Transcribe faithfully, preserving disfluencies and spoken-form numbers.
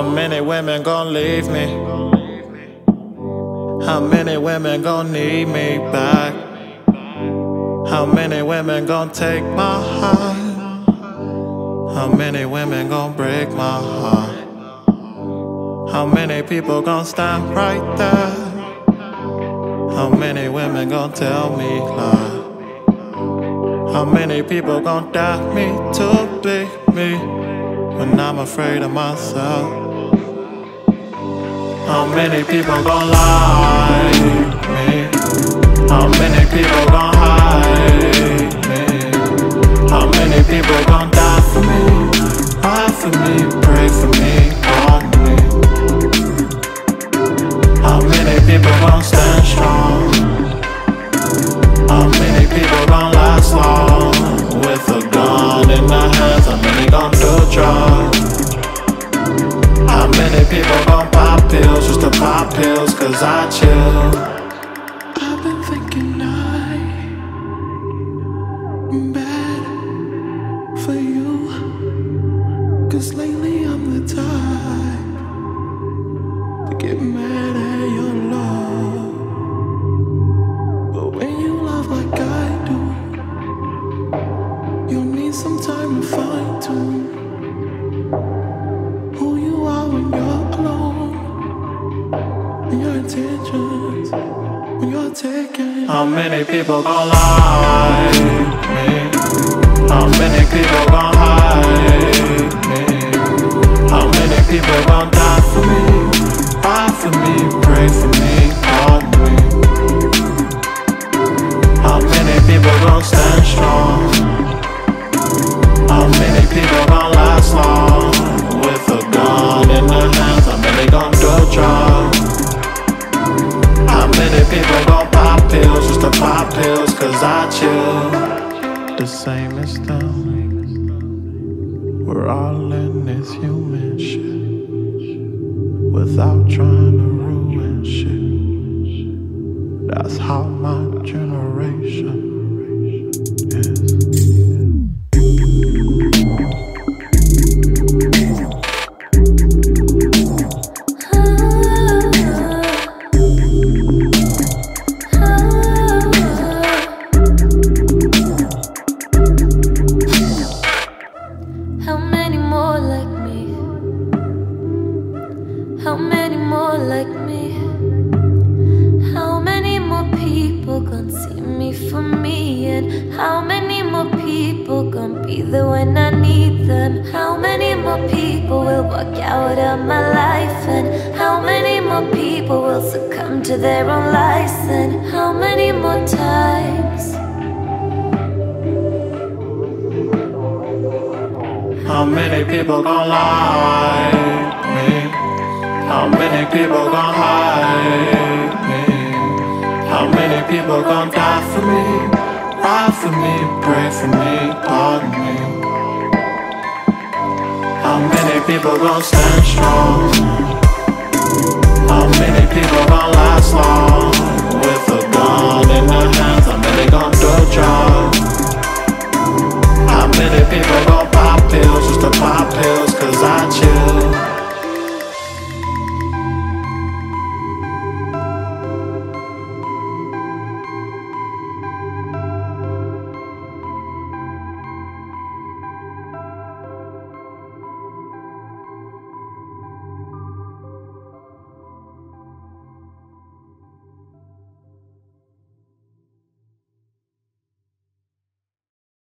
many women gon' leave me? How many women gon' need me back? How many women gon' take my heart? How many women gon' break my heart? How many people gon' stand right there? How many women gon' tell me lies? How many people gon' doubt me to be me when I'm afraid of myself? How many people gon' lie to me? How many people gon' hide me? How many people gon' die for me? Cry for me, pray for me, on me. How many people gon' stand strong? How many people gon' last long with a gun in their hands? How many gon' do drugs? How many people gon' pop pills just to pop pills cause I chill? I've been thinking I'm bad for you, cause lately I'm the type to get mad at your love. But when you love like I do, you'll need some time to fine tune who you are when you're alone, and your intentions when you're taking. How many people gon' lie to me? How many people gon' hide me? How many people gon' die for me? Cry for me, pray for me, on me. How many people gon' stand strong? How many people gon' last long with a gun in their hands? How many gon' do drugs? How many people gon' pop pills just to pop pills cause I chill? The same as them. We're all in this human shit without trying to ruin shit. That's how my generation is. How many more like me? How many more like me? How many more people gon' see me for me? And how many more people gon' be there when I need them? How many more people will walk out of my life? And how many more people will succumb to their own lies? And how many more times? How many people gon' lie to me? How many people gon' hide me? How many people gon' die for me? Cry for me, pray for me, pardon me. How many people gon' stand strong? How many people gon' last long with a gun in their hands? How many gon' do drugs? How many people gon' pop pills just to pop pills cause I chill?